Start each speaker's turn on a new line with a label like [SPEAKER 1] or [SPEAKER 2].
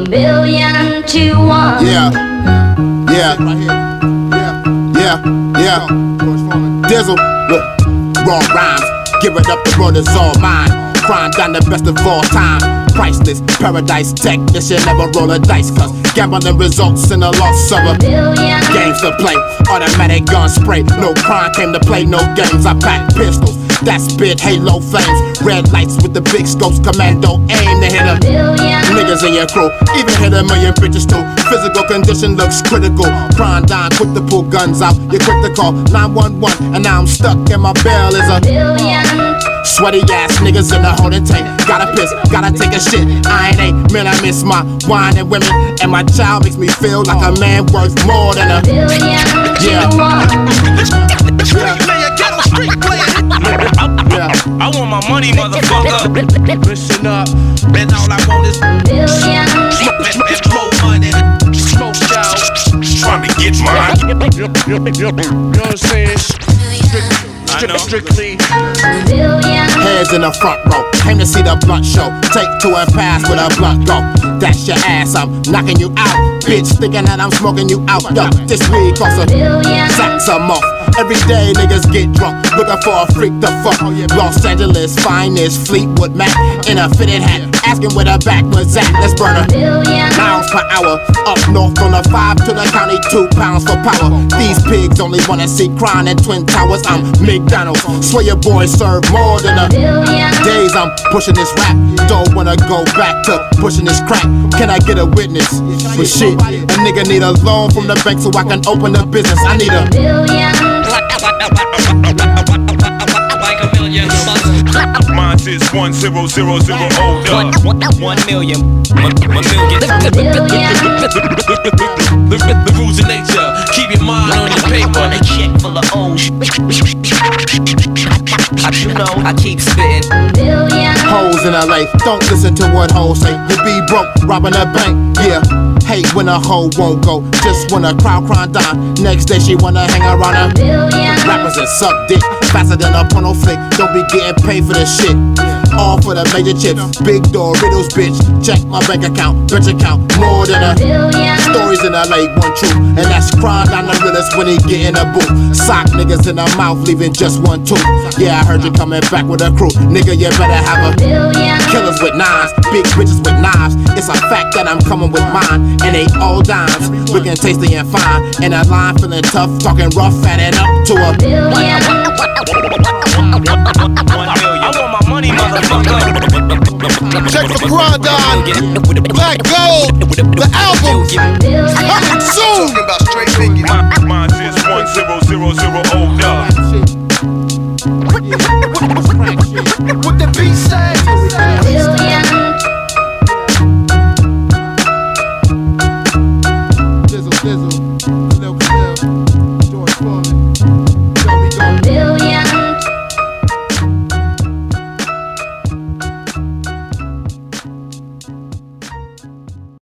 [SPEAKER 1] billion to one.
[SPEAKER 2] Yeah, yeah, yeah, yeah. Dizzle, look, raw rhymes. Give it up, the world is all mine. Krondon, the best of all time. Priceless, paradise technician, never roll a dice. Cause gambling results in a loss of a
[SPEAKER 1] billion.
[SPEAKER 2] Games to play, automatic gun spray. No crime came to play, no games. I pack pistols that spit halo flames. Red lights with the big scopes, commando aim to hit a
[SPEAKER 1] Billion.
[SPEAKER 2] niggas in your crew. Even hit a million bitches too. Physical condition looks critical. Krondon, quick to pull guns out. You quick to call 911, and now I'm stuck and my bail is a
[SPEAKER 1] Billion.
[SPEAKER 2] sweaty ass niggas in the holding tank. Gotta piss, gotta take a shit. I ain't a man, I miss my wine and women. And my child makes me feel like a man worth more than a
[SPEAKER 1] Billion.
[SPEAKER 2] yeah.
[SPEAKER 1] To one.
[SPEAKER 3] I want my money, motherfucker. Listen up, and all I want is
[SPEAKER 1] Billion.
[SPEAKER 3] smoke money, smoke out, trying to get mine. You know what I'm saying? Strictly.
[SPEAKER 1] Billion.
[SPEAKER 2] Heads in the front row, came to see the blunt show. Take two and pass with a blunt go. That's your ass, I'm knocking you out. Bitch, thinking that I'm smoking you out. Yo, this weed costs a
[SPEAKER 1] Billion.
[SPEAKER 2] sacks a month. Every day niggas get drunk, looking for a freak to fuck. Los Angeles finest Fleetwood Mac in a fitted hat, asking where the back was at. Let's burn her.
[SPEAKER 1] Billion.
[SPEAKER 2] Miles per hour, up north on the 5 to the county, 2 pounds for power. These pigs only wanna see Crown and Twin Towers. I'm McDonald's, swear your boy serve more than a
[SPEAKER 1] Billion.
[SPEAKER 2] days. I'm pushing this rap, don't wanna go back to pushing this crack. Can I get a witness? But shit, a nigga need a loan from the bank so I can open a business. I need a
[SPEAKER 1] Billion.
[SPEAKER 3] Like a million bucks. Mine says 1000 up. 1 million. 1 million. The rules of nature. Keep your mind on your paper.
[SPEAKER 4] A check full of O's. You know, I keep spitting.
[SPEAKER 1] Billion.
[SPEAKER 2] hoes in LA. Don't listen to what hoes say. You be broke, robbing a bank, yeah. Hate when a hoe won't go, just when a crowd Krondon. Next day she wanna hang around a
[SPEAKER 1] billion.
[SPEAKER 2] rappers and suck dick faster than a porno flick. Don't be getting paid for this shit. All for the major chips, big door riddles, bitch. Check my bank account, bitch account, more than a
[SPEAKER 1] billion.
[SPEAKER 2] Stories in LA, one truth, and that's Krondon the realest when he get in a booth. Sock niggas in the mouth, leaving just one tooth. Yeah, I heard you coming back with a crew, nigga. You better have a
[SPEAKER 1] billion.
[SPEAKER 2] Killers with knives, big bitches with knives. It's a fact that I'm coming with mine, and they all dimes. Looking tasty and fine, and that line feeling tough, talking rough, adding up to a
[SPEAKER 1] billion.
[SPEAKER 3] I want my money, motherfucker.
[SPEAKER 5] Check for Krondon, Black Gold, the album, coming soon.
[SPEAKER 6] Talking about straight figures.
[SPEAKER 3] Mine says 1000 up.